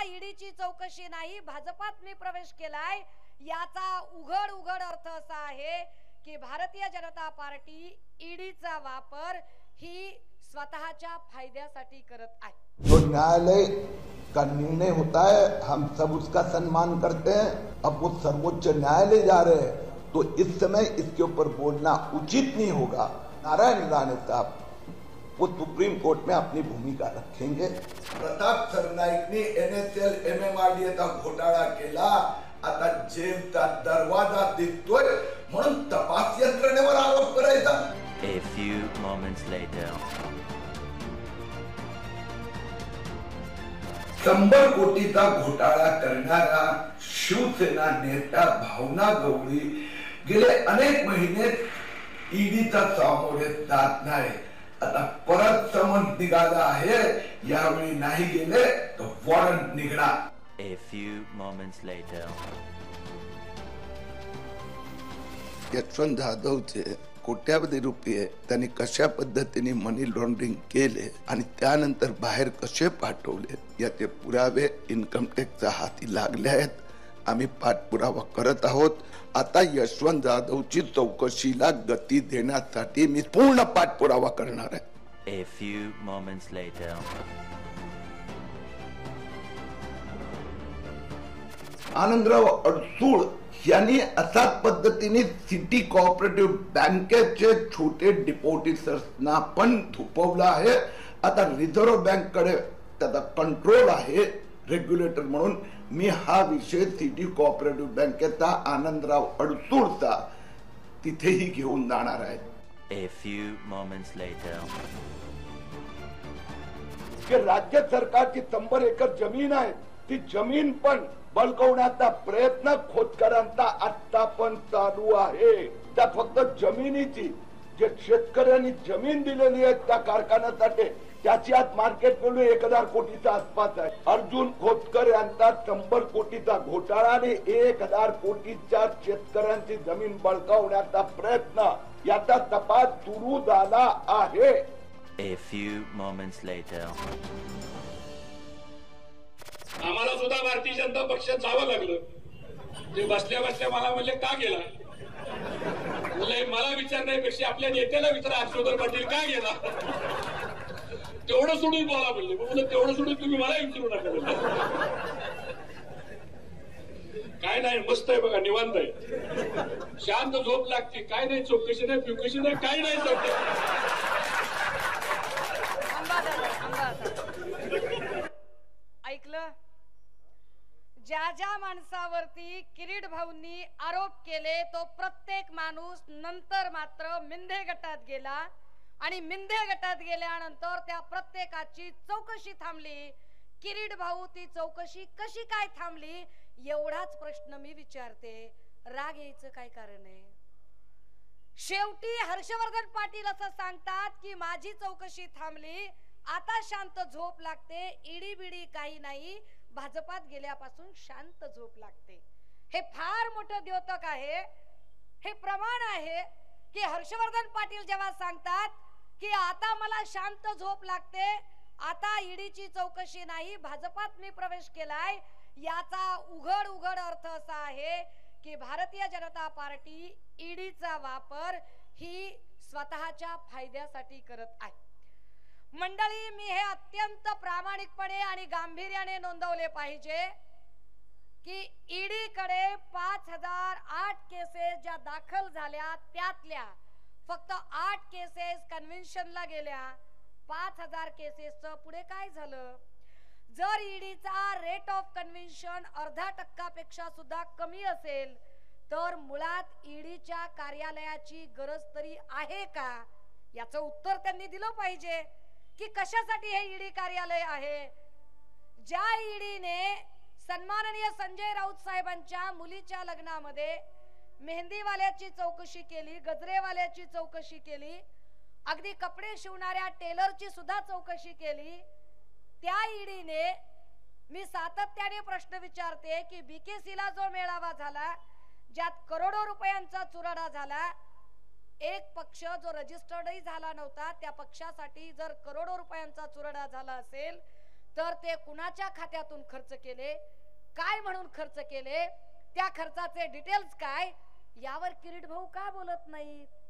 ईडीची चौकशी नाही, भाजपात मी प्रवेश केलाय, याचा उघड अर्थ असा आहे की भारतीय जनता पार्टी ईडीचा वापर ही स्वतःच्या फायद्यासाठी करत आहे। जो न्यायालय का निर्णय होता है हम सब उसका सम्मान करते हैं। अब वो सर्वोच्च न्यायालय जा रहे हैं तो इस समय इसके ऊपर बोलना उचित नहीं होगा। नारायण राणे साहब वो सुप्रीम कोर्ट में अपनी भूमिका रखेंगे। प्रताप सरनाईकने NSL MMRDA चा घोटाळा केला, आता जेलचा दरवाजा दिसतोय म्हणून तपास यंत्रणेवर आरोप करायचा। A few moments later. 100 कोटीचा घोटाळा करणारा शिवसेना नेता भावना गवळी गेले अनेक महिने ईडीचा सामोरे जात नाही। आता परत समन्स निघाला आहे, यावेळी नाही गेले तर वॉरंट निघणार। A few moments later. Yashwant जाधवचे कोट्यावधी रुपये त्यांनी कशा पद्धतीने मनी लॉन्ड्रिंग केले आणि त्यानंतर बाहेर कसे पाठवले याचे पुरावे इन्कम टॅक्सच्या हाती लागले आहेत। आम्ही पाठपुरावा करत आहोत। आता यशवंत जाधवची चौकशीला गती देण्यासाठी मी पूर्ण पाठपुरावा करणार आहे। A few moments later. Anandrao Adsul यांनी असाच पद्धतीने सिटी कोऑपरेटिव्ह बँकेचे छोटे डिपॉझिटर्सना पण थोपवलं आहे। आता रिझर्व्ह बँक कडे त्याचा कंट्रोल आहे रेग्युलेटर म्हणून। मी हा विषय सिटी कोऑपरेटिव्ह बँकेचा आनंदराव अडसूळचा तिथेही घेऊन जाणार आहे। A few moments later. राज्य सरकारची 100 एकर जमीन आहे, ती जमीन पण बळकवण्याचा प्रयत्न खोतकरांचा आता पण चालू आहे। त्या फक्त जमिनीची जे शेतकऱ्यांनी जमीन दिलेली आहे त्या कारखान्यासाठी त्याची आज मार्केट व्हॅल्यू 1000 कोटीच्या आसपास आहे। अर्जुन खोतकर यांचा 100 कोटीचा घोटाळा आणि 1000 कोटीच्या शेतकऱ्यांची जमीन बळकावण्याचा प्रयत्न याचा तपास सुरू झाला आहे। A few moments later. आम्हाला सुद्धा भारतीय जनता पक्षात जावं लागलं। ते बसल्या बसल्या मला म्हणले का गेला, मला विचारण्यापेक्षा आपल्या नेत्याला विचारा हर्षवर्धन पाटील का गेला, तेवढं सोडून बोला म्हणले। म्हणलं तेवढं सोडून तुम्ही मला विचारू नका म्हणले। काय नाही, मस्त आहे बघा, निवांत आहे, शांत झोप लागते, काय नाही चौकशी नाही फिकशी नाही, काय नाही चौकशी। ऐकलं, ज्या ज्या माणसावरती किरीट भाऊंनी आरोप केले तो प्रत्येक माणूस नंतर मात्र मिंधे गटात गेला आणि मिंधे गटात गेल्यानंतर त्या प्रत्येकाची चौकशी थांबली। किरीट भाऊ ती चौकशी कशी काय थांबली एवढाच प्रश्न मी विचारते। राग यायचं काय कारण आहे? शेवटी हर्षवर्धन पाटील असं सांगतात की माझी चौकशी थांबली, आता शांत झोप लागते, ईडी बिडी काही नाही, भाजपात गेल्यापासून शांत झोप लागते। हे फार मोठं द्योतक आहे, हे प्रमाण आहे की हर्षवर्धन पाटील जेव्हा सांगतात की आता मला शांत झोप लागते, आता ईडीची चौकशी नाही, भाजपात मी प्रवेश केलाय, याचा उघड अर्थ असा आहे की भारतीय जनता पार्टी ईडीचा वापर ही स्वतःच्या फायद्यासाठी करत आहे। मंडळी, मी हे अत्यंत प्रामाणिकपणे आणि गांभीर्याने नोंदवले पाहिजे की ईडी कडे 5008 केसेस ज्या दाखल झाल्या त्यातल्या फक्त 8 केसेस कन्व्हेन्शनला गेल्या। 5000 केसेसचं पुढे काय झालं? जर ईडीचा रेट ऑफ कन्व्हेन्शन 0.5% पेक्षा सुद्धा कमी असेल तर मुळात ईडीच्या कार्यालयाची गरज तरी आहे का याचं उत्तर त्यांनी दिलं पाहिजे की कशासाठी हे ईडी कार्यालय आहे। ज्या ईडीने सन्माननीय संजय राऊत साहेबांच्या मुलीच्या लग्नामध्ये मेहंदीवाल्याची चौकशी केली, गजरेवाल्याची चौकशी केली, अगदी कपडे शिवणाऱ्या टेलरची सुद्धा चौकशी केली, त्या ईडीने मी सातत्याने प्रश्न विचारते की बीकेसीला जो मेळावा झाला ज्यात करोडो रुपयांचा चुराडा झाला, एक पक्ष जो रजिस्टर्डही झाला नव्हता त्या पक्षासाठी जर करोडो रुपयांचा चुराडा झाला असेल तर ते कुणाच्या खात्यातून खर्च केले, काय म्हणून खर्च केले, त्या खर्चाचे डिटेल्स काय, यावर किरीट भाऊ का बोलत नाहीत?